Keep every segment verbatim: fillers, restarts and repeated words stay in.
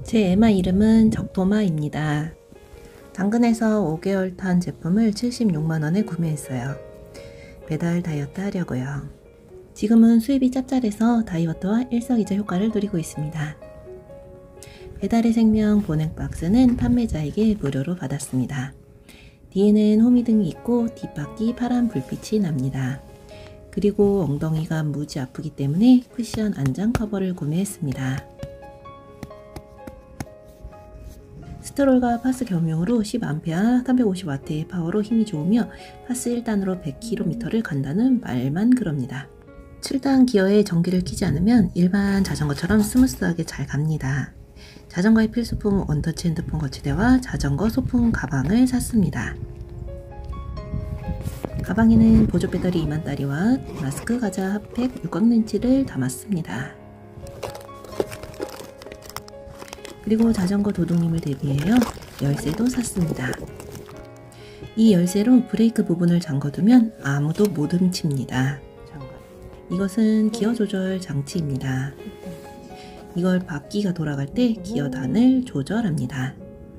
제 에마 이름은 적토마입니다. 당근에서 오 개월 탄 제품을 칠십육만 원에 구매했어요. 배달 다이어트 하려고요. 지금은 수입이 짭짤해서 다이어트와 일석이조 효과를 누리고 있습니다. 배달의 생명 보냉 박스는 판매자에게 무료로 받았습니다. 뒤에는 호미등이 있고 뒷바퀴 파란 불빛이 납니다. 그리고 엉덩이가 무지 아프기 때문에 쿠션 안장 커버를 구매했습니다. 스트롤과 파스 겸용으로 십 암페어 삼백오십 와트의 파워로 힘이 좋으며 파스 일 단으로 백 킬로미터를 간다는 말만 그럽니다. 칠 단 기어에 전기를 키지 않으면 일반 자전거처럼 스무스하게 잘 갑니다. 자전거의 필수품 원터치 핸드폰 거치대와 자전거 소품 가방을 샀습니다. 가방에는 보조 배터리 이만 다리와 마스크 과자 핫팩 육각렌치를 담았습니다. 그리고 자전거 도둑님을 대비하여 열쇠도 샀습니다. 이 열쇠로 브레이크 부분을 잠궈두면 아무도 못 훔칩니다. 이것은 기어 조절 장치입니다. 이걸 바퀴가 돌아갈 때 기어단을 조절합니다.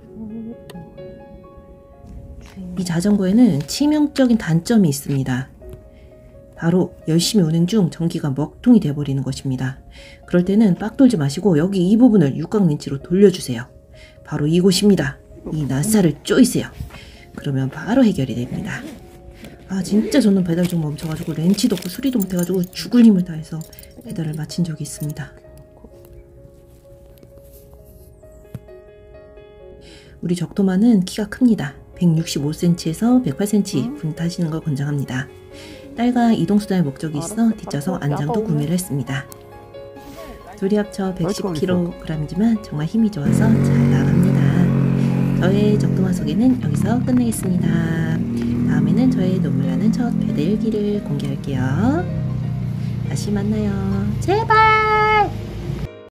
이 자전거에는 치명적인 단점이 있습니다. 바로 열심히 운행 중 전기가 먹통이 되어버리는 것입니다. 그럴 때는 빡 돌지 마시고 여기 이 부분을 육각렌치로 돌려주세요. 바로 이곳입니다. 이 나사를 쪼이세요. 그러면 바로 해결이 됩니다. 아 진짜 저는 배달 좀 멈춰가지고 렌치도 없고 수리도 못해가지고 죽을 힘을 다해서 배달을 마친 적이 있습니다. 우리 적토마는 키가 큽니다. 백육십오 센티미터에서 백팔 센티미터 분 타시는 걸 권장합니다. 딸과 이동수단의 목적이 있어 뒷좌석 안장도 구매를 했습니다. 둘이 합쳐 백십 킬로그램이지만 정말 힘이 좋아서 잘 나갑니다. 저의 적토마 소개는 여기서 끝내겠습니다. 다음에는 저의 눈물 나는 첫 배달기를 공개할게요. 다시 만나요. 제발!